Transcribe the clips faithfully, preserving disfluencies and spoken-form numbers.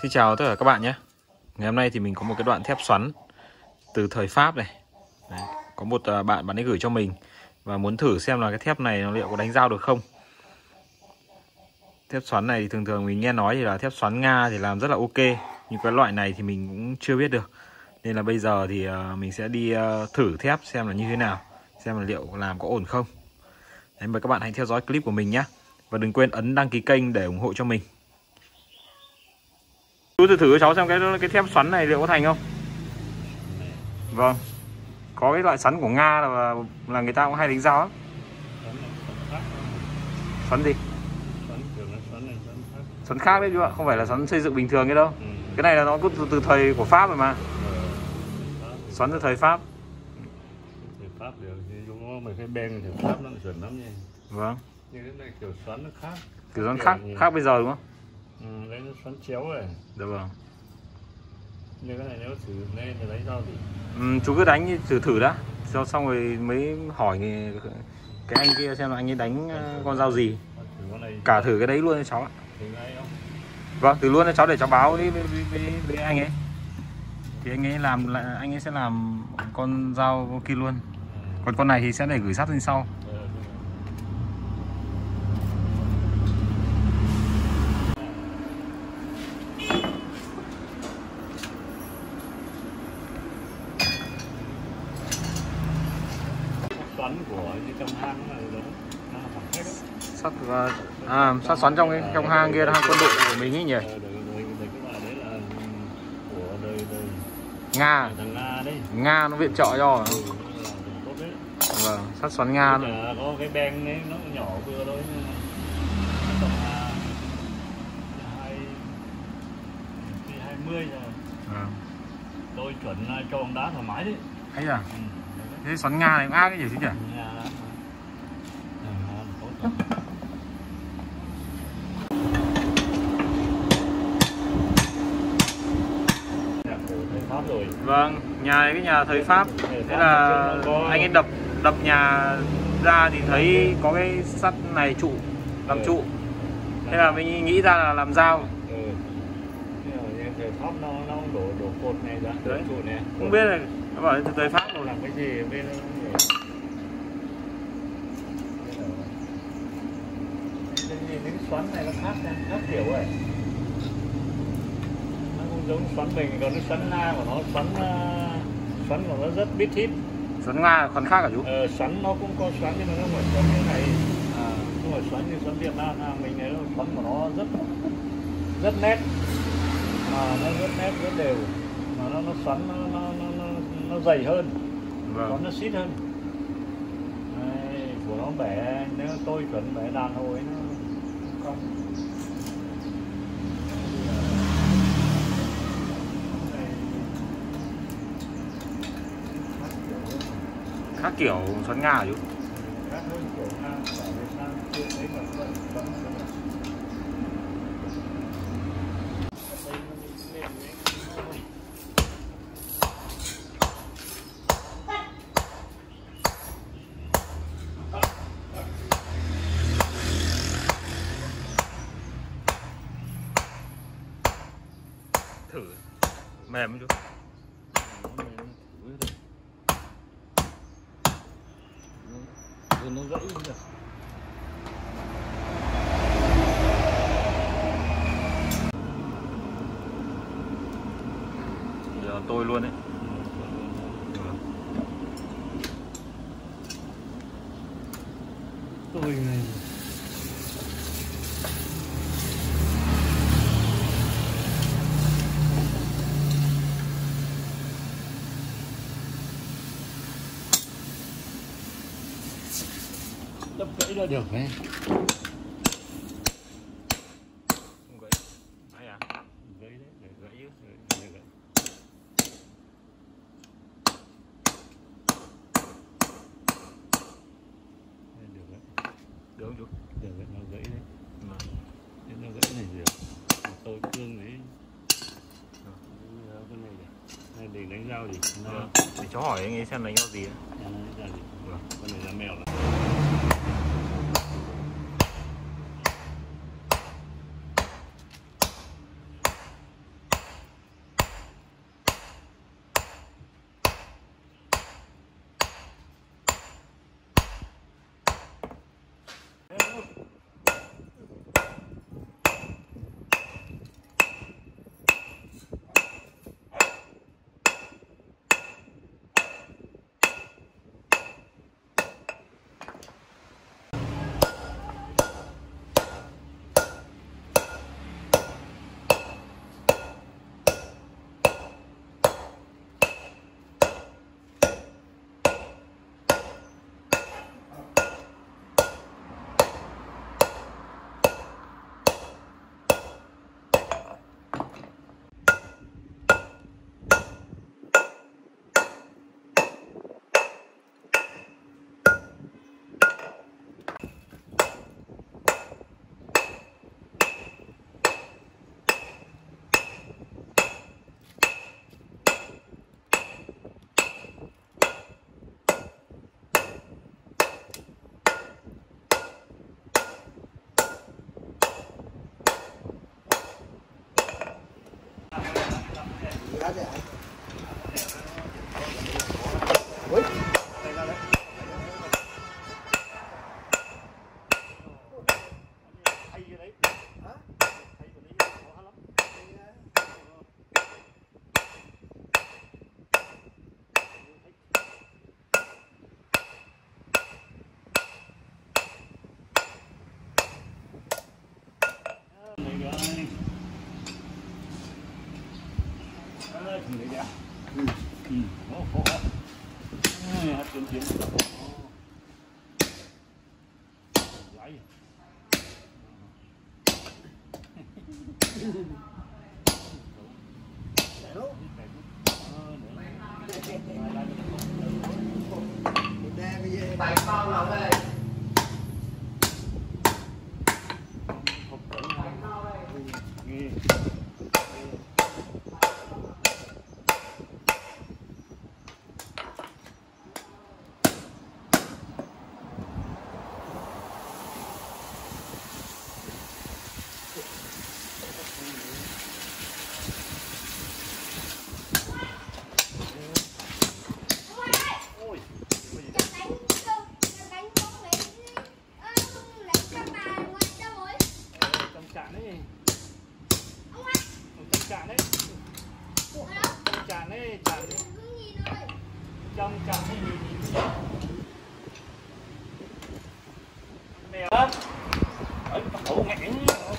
Xin chào tất cả các bạn nhé. Ngày hôm nay thì mình có một cái đoạn thép xoắn từ thời Pháp này. Đấy, có một bạn bạn ấy gửi cho mình và muốn thử xem là cái thép này nó liệu có đánh dao được không. Thép xoắn này thì thường thường mình nghe nói thì là thép xoắn Nga thì làm rất là ok, nhưng cái loại này thì mình cũng chưa biết được. Nên là bây giờ thì mình sẽ đi thử thép xem là như thế nào, xem là liệu làm có ổn không. Đấy, mời các bạn hãy theo dõi clip của mình nhé. Và đừng quên ấn đăng ký kênh để ủng hộ cho mình. Chú thử thử cho cháu xem cái cái thép xoắn này liệu có thành không. Vâng. Có cái loại xoắn của Nga là là người ta cũng hay đánh dao á. Xoắn gì? Xoắn khác đấy chú ạ, không phải là xoắn xây dựng bình thường cái đâu. Ừ. Cái này là nó từ, từ thời của Pháp rồi mà. Ừ. Xoắn từ thời Pháp. Thời Pháp được thì chúng mấy cái ben thời Pháp nó chuẩn lắm nha. Vâng. Nhưng cái này kiểu xoắn nó khác. Kiểu xoắn khác như... khác bây giờ đúng không? Ừ, đấy nó xoắn chéo rồi. Dạ vâng. Nhưng cái này nếu thử lên thì lấy sao thì ừ, chú cứ đánh thử thử đã, xong xong rồi mới hỏi cái anh kia xem là anh ấy đánh con dao gì. Cả thử cái đấy luôn cho cháu ạ. Vâng, thử luôn cho cháu để cháu báo với, với, với, với anh ấy. Thì anh ấy làm lại, anh ấy sẽ làm con dao kia luôn. Còn con này thì sẽ để gửi sắt lên sau. Xoắn của như trong hang là giống sắt và à sắt xoắn trong cái trong hang kia là hang quân đội của mình ấy nhỉ. Nga Nga nó viện trợ cho. Vâng, sắt xoắn Nga này. Có cái ben ấy nó nhỏ vừa thôi, nó hai mươi rồi. À. Tôi chuẩn cho bóng đá thoải mái đấy. Ấy à? Ừ. Thế xoắn Nga này cũng ác cái gì chứ nhỉ? Rồi. Vâng, nhà này cái nhà thời Pháp. Thế là anh ấy đập đập nhà ra thì thấy có cái sắt này trụ làm ừ. trụ. Thế là mình nghĩ ra là làm dao. Ừ. Thời Pháp nó nó đổ đổ cột này ra, đổ trụ này. Không biết là nó bảo từ thời Pháp rồi làm cái gì bên những xoắn này nó khác khác kiểu rồi. Giống xoắn mình, còn cái xoắn Nga của nó xoắn xoắn của nó rất biết thít. Xoắn Nga còn khác hả chú? Ờ, xoắn nó cũng có xoắn nhưng mà nó không phải xoắn như này. À, không phải xoắn như xoắn Việt Nam à, mình này nó xoắn của nó rất rất nét, à, nó rất nét rất đều, mà nó nó xoắn nó nó nó nó, nó dày hơn, vâng. Xoắn nó xít hơn. Đây, của nó bẻ, nếu tôi chuẩn bẻ đàn hồi nó không. Khác kiểu xoắn Nga hả chú? Khác hơn kiểu Nga và Việt Nam chưa thấy mà vẫn vẫn thử mềm không chú? nó gãy được. Giờ tôi luôn đấy. Tôi này đập gãy ra được này. Không gãy. Hay à? Gãy đấy, để gãy chứ. Để gãy. Được đấy. Được không chú? Được đấy, nó gãy đấy. Mà. Thế nó gãy này được. Tôi cương đấy. Cái này để, này để đánh dao gì? Nó... Để cháu hỏi anh ấy xem đánh dao gì ấy. À, dao gì? Vâng. Con này là mèo đó. guys. Đấy, thằng đấy đã. Ừ. Ừ. Ồ, ồ, ồ. Này, hạt tiến tiến. Lấy. Tại con nào đây? Chạn đấy. Chạn đấy. Chạn đấy, chạn đấy. Trong chạn đấy nhìn. Mèo á. Ở khổ ngẽn.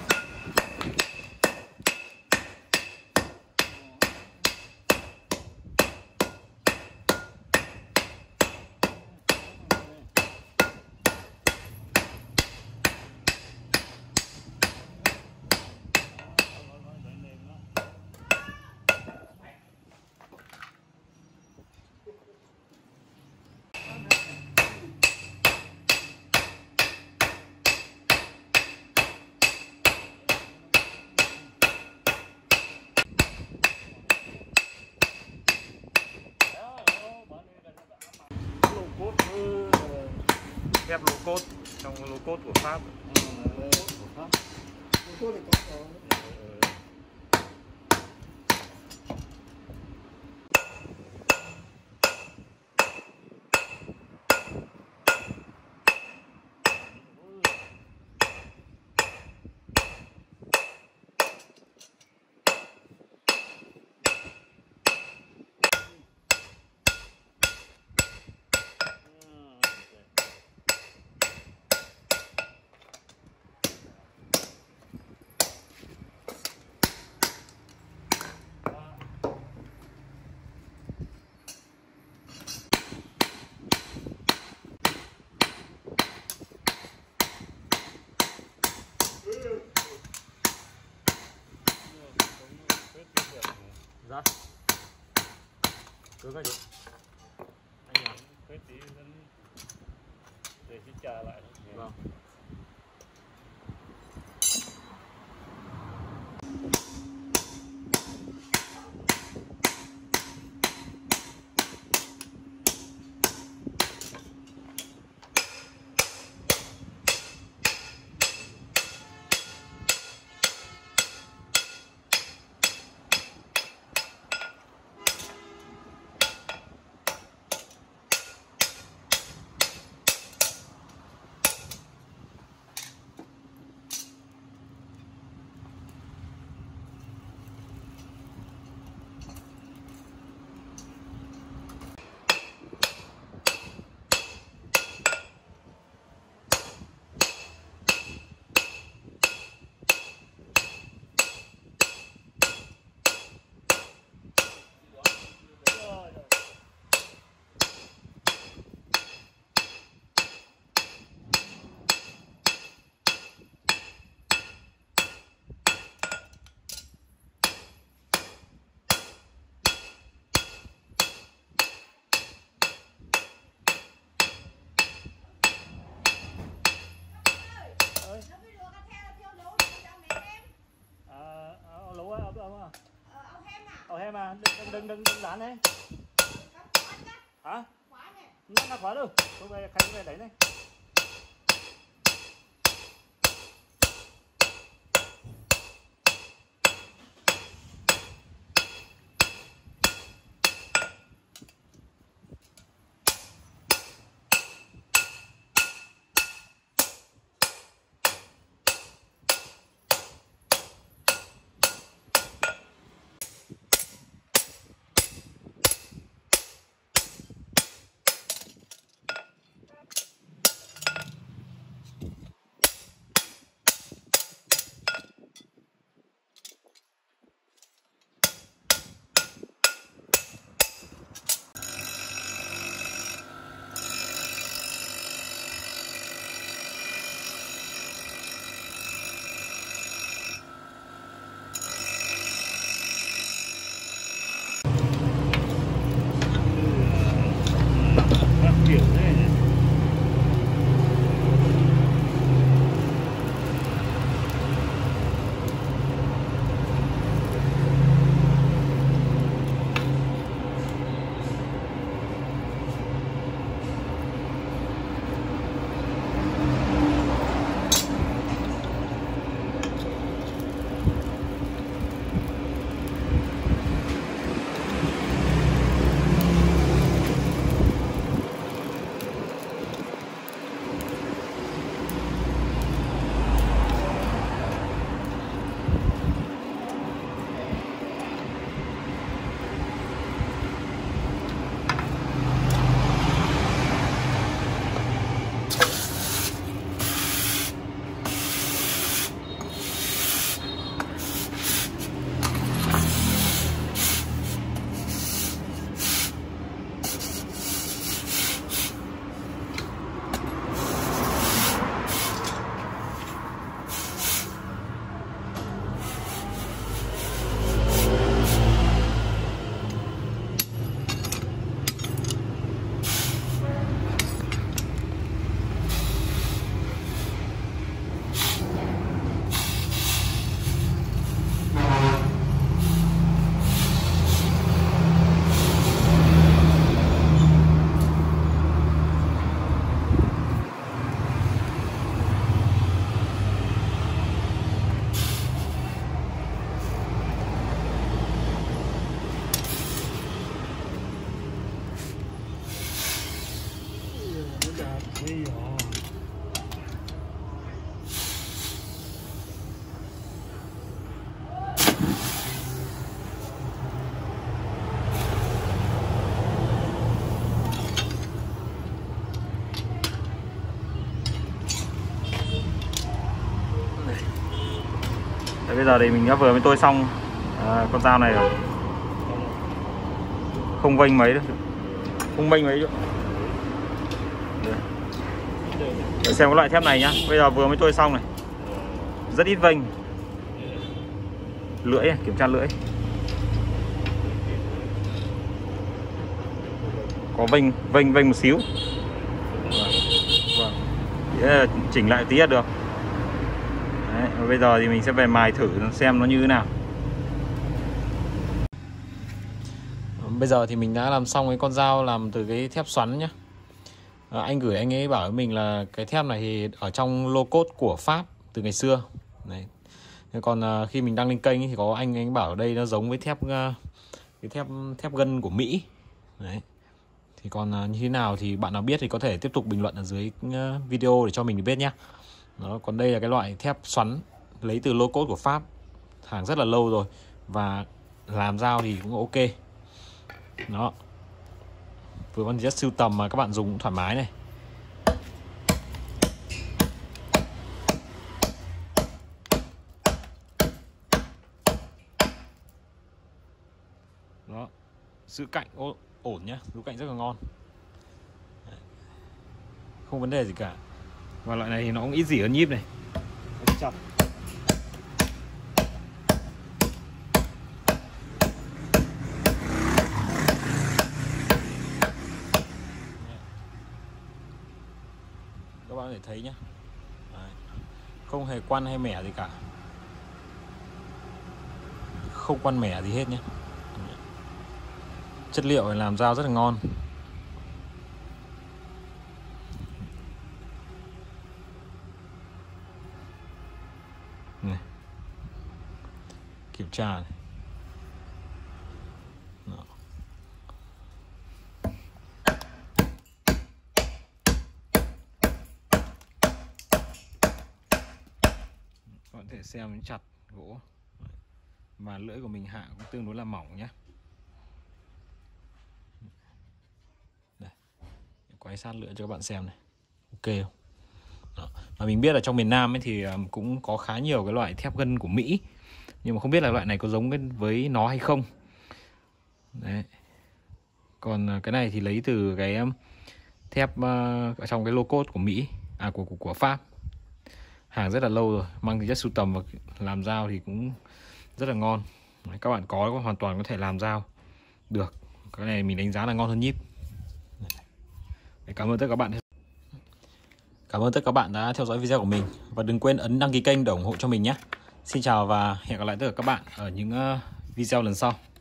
Ghép lô cốt trong lô cốt của Pháp. Lô cốt thì có rồi. Dạ. Cứ cái gì? Anh nhỉ? Cái tí để xin trả lại. Vâng. Ở em à, đừng đừng đừng đừng đán đấy. Hả? Nó là khóa đâu. Tôi về khánh về đấy này. Đấy, bây giờ thì mình đã vừa mới tôi xong à, con dao này rồi. Không vênh mấy đâu, không vênh mấy đâu. Để xem cái loại thép này nhá. Bây giờ vừa mới tôi xong này, rất ít vênh. Lưỡi, kiểm tra lưỡi. Có vênh, vênh, vênh một xíu. Vâng. Vâng. Chỉnh lại tí là được. Đấy, và bây giờ thì mình sẽ về mài thử xem nó như thế nào. Bây giờ thì mình đã làm xong cái con dao làm từ cái thép xoắn nhá. À, anh gửi anh ấy bảo với mình là cái thép này thì ở trong lô cốt của Pháp từ ngày xưa. Đấy. Còn uh, khi mình đăng lên kênh thì có anh anh bảo ở đây nó giống với thép uh, cái thép thép gân của Mỹ. Đấy. Thì còn uh, như thế nào thì bạn nào biết thì có thể tiếp tục bình luận ở dưới uh, video để cho mình biết nhé. Đó, còn đây là cái loại thép xoắn lấy từ lô cốt của Pháp, hàng rất là lâu rồi và làm dao thì cũng ok. Đó, vừa con rất sưu tầm mà các bạn dùng cũng thoải mái này. Đó, giữ cạnh ổn nhá, giữ cạnh rất là ngon, không vấn đề gì cả. Và loại này thì nó cũng ít dỉ hơn nhíp này. Chặt. Các bạn có thể thấy nhé. Đấy. Không hề quăn hay mẻ gì cả, không quăn mẻ gì hết nhé. Chất liệu này làm dao rất là ngon. Này. Kiểm tra này. Đó. Các bạn có thể xem chặt gỗ. Và lưỡi của mình hạ cũng tương đối là mỏng nhé. Đây. Quay sát lưỡi cho các bạn xem này. Ok không? Đó. Và mình biết là trong miền Nam ấy thì cũng có khá nhiều cái loại thép gân của Mỹ, nhưng mà không biết là loại này có giống với nó hay không. Đấy. Còn cái này thì lấy từ cái thép ở trong cái lô cốt của Mỹ, à của, của của Pháp, hàng rất là lâu rồi, mang tính chất sưu tầm và làm dao thì cũng rất là ngon. Đấy, các bạn có hoàn toàn có thể làm dao được. Cái này mình đánh giá là ngon hơn nhíp. Đấy, cảm ơn tất cả các bạn. Cảm ơn tất cả các bạn đã theo dõi video của mình. Và đừng quên ấn đăng ký kênh để ủng hộ cho mình nhé. Xin chào và hẹn gặp lại tất cả các bạn ở những video lần sau.